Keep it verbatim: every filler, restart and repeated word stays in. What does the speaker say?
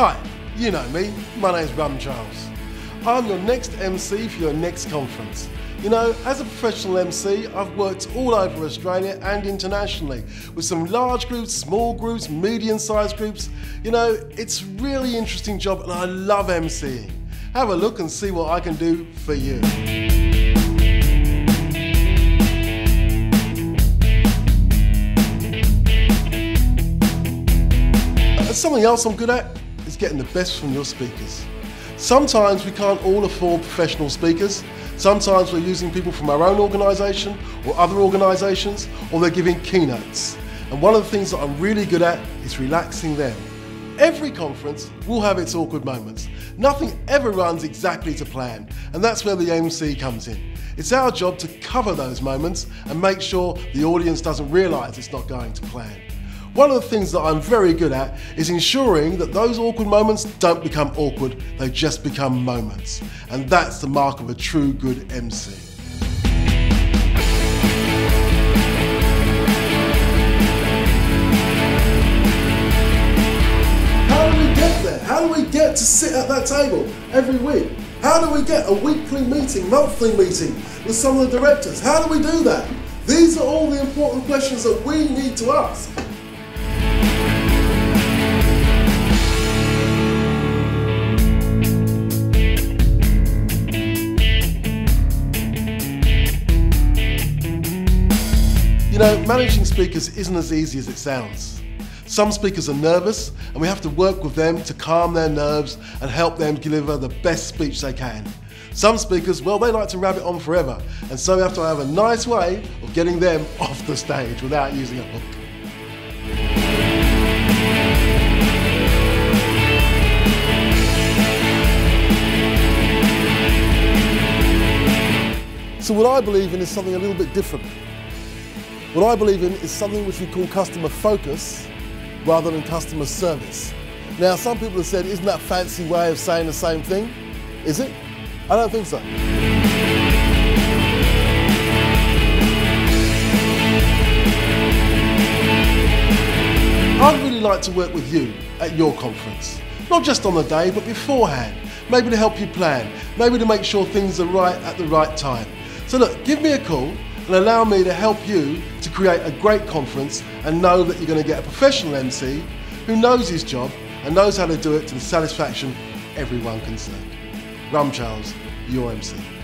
Hi, you know me, my name's Rum Charles. I'm your next M C for your next conference. You know, as a professional M C, I've worked all over Australia and internationally with some large groups, small groups, medium-sized groups. You know, it's a really interesting job and I love MCing. Have a look and see what I can do for you. And something else I'm good at is getting the best from your speakers. Sometimes we can't all afford professional speakers. Sometimes we're using people from our own organisation or other organisations, or they're giving keynotes. And one of the things that I'm really good at is relaxing them. Every conference will have its awkward moments. Nothing ever runs exactly to plan, and that's where the M C comes in. It's our job to cover those moments and make sure the audience doesn't realise it's not going to plan. One of the things that I'm very good at is ensuring that those awkward moments don't become awkward, they just become moments. And that's the mark of a true good M C. How do we get there? How do we get to sit at that table every week? How do we get a weekly meeting, monthly meeting with some of the directors? How do we do that? These are all the important questions that we need to ask. You know, managing speakers isn't as easy as it sounds. Some speakers are nervous and we have to work with them to calm their nerves and help them deliver the best speech they can. Some speakers, well, they like to rabbit on forever, and so we have to have a nice way of getting them off the stage without using a hook. So what I believe in is something a little bit different. What I believe in is something which we call customer focus rather than customer service. Now, some people have said, isn't that a fancy way of saying the same thing? Is it? I don't think so. I'd really like to work with you at your conference. Not just on the day, but beforehand. Maybe to help you plan. Maybe to make sure things are right at the right time. So look, give me a call and allow me to help you to create a great conference and know that you're going to get a professional M C who knows his job and knows how to do it to the satisfaction of everyone concerned. Rum Charles, your M C.